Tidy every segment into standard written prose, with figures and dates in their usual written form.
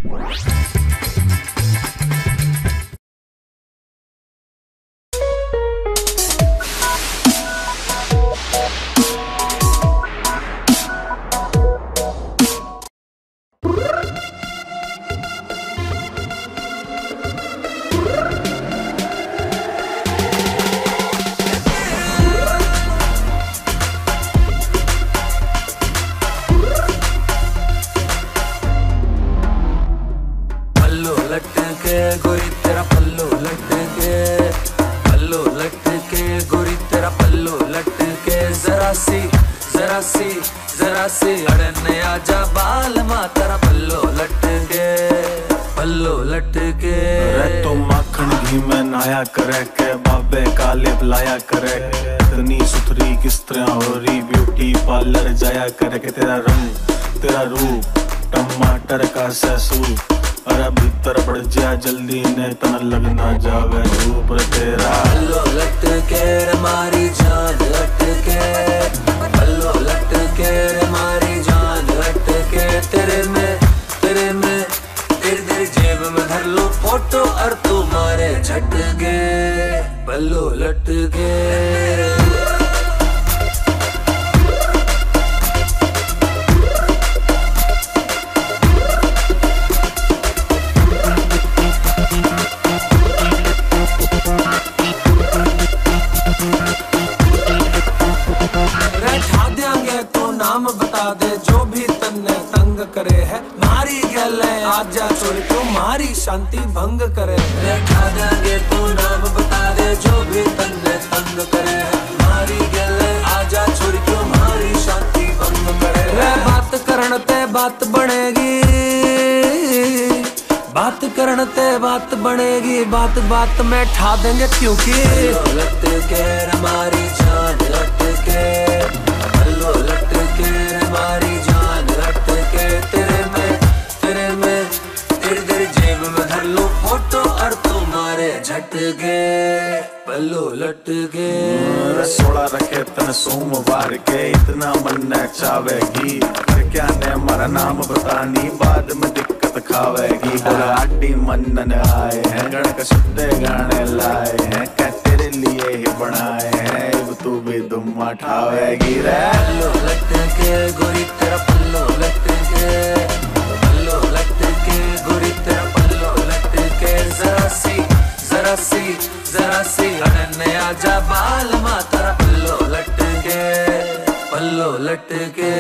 गोरी तेरा पल्लू लटके, पल्लू लटके गोरी तेरा पल्लू लटके, जरा सी अड़ने आजा बाल मा तेरा पल्लू लटके, पल्लू लटके। तो माखन घी में नहाया करे के बाबे का लिप लाया करे, इतनी सुथरी किस तरह हो रही ब्यूटी पार्लर जाया करे के तेरा रंग तेरा रूप टमाटर का ससूप, अरे भीतर पड़ जा जल्दी ने तना लगना जावे धूप तेरा। पल्लू लटके मारी जान लटके, पल्लू लटके मारी जान लटके, तेरे में तेरी जेब में धर लो फोटो और तुम्हारे झटके, पल्लू लटके। नाम बता दे जो भी तन्ने तंग करे है, मारी गले आजा छोड़ क्यों मारी शांति भंग करे। बैठा देंगे तो नाम बता दे जो भी तन्ने तंग करे है, मारी गले आजा छोड़ क्यों मारी शांति भंग करे। रे बात करन ते बात बनेगी, बात करन ते बात बनेगी, बात बात में ठा देंगे क्योंकि लटके हमारी जान लटके, पल्लू लटके हमारी जान लटके, तेरे में तेरी जेब में धर लो फोटो और तुम्हारे झटके, पल्लू लटके। सोला रखे तन सोमवार के इतना मन चावेगी, कर क्या ने हमारा नाम बतानी बाद में दिक्कत खावेगी। बोला आटी मनन आए हैं गणक सुद्दे गाने लाए हैं, क्या तेरे लिए ही बनाए हैं, तू भी दुम ठावेगी रे। पल्लू लटके गोरी तेरा पल्लू लटके, पल्लू लटके गोरी तेरा पल्लू लटके, जरा सी अड़ने आजा बाल मा तेरा पल्लू लटके, पल्लू लटके।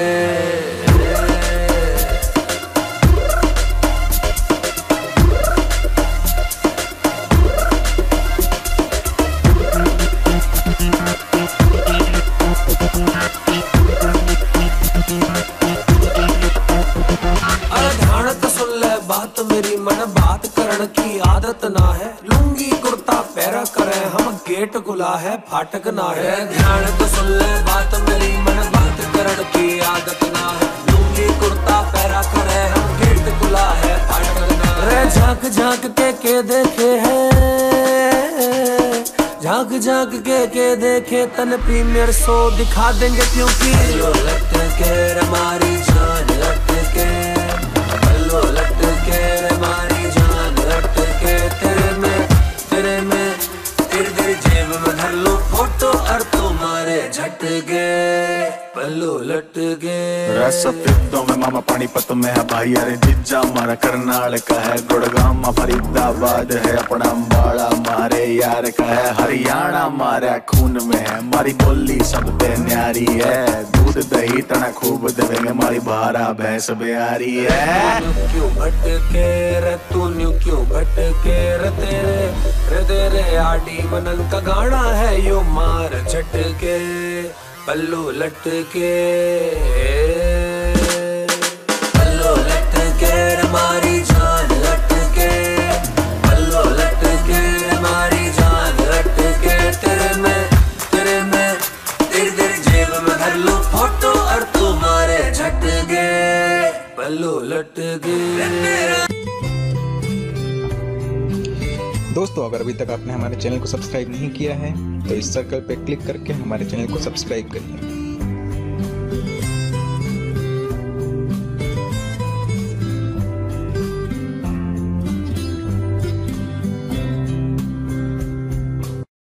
बात मेरी मन बात करण की आदत ना है, लुंगी कुर्ता पैरा करे हम गेट गुला है फाटक ना है। ध्यान तो सुन ले बात मेरी मन बात करण की आदत ना है, लुंगी कुर्ता पैरा करे हम गेट गुला है फाटक ना है। रे झांक झांक के देखे है, झांक झांक के देखे तन प्रीमियर शो दिखा देंगे क्योंकि लटके हमारी जान लटके, पल्लू लटके हमारी जान लटके, तेरे में तेरी जेब में धर लो फोटो और तुम्हारे झटके, पल्लू लटके। सफेदों में मामा पानीपत में है भाई, अरे जिज्जा मारा करनाल का है, गुड़गांव फरीदाबाद है, अपना बाड़ा मारे यार का है, हरियाणा मारा खून में है, मारी बोली सब पे न्यारी है, दूध दही तना खूब देवेंगे, मारी भारा भैंस बिहारी है। क्यों भटके रे तू क्यों भटके रे, तेरे आडी मनन का गाना है यो मार झटके, पल्लू लटके, पल्लू लटके हमारी जान लटके, पल्लू लटके हमारी जान लटके, तेरे में तेरी जेब में धर लो फोटो और तुम्हारे झटके, पल्लू लटके। दोस्तों अगर अभी तक आपने हमारे चैनल को सब्सक्राइब नहीं किया है तो इस सर्कल पे क्लिक करके हमारे चैनल को सब्सक्राइब करिए।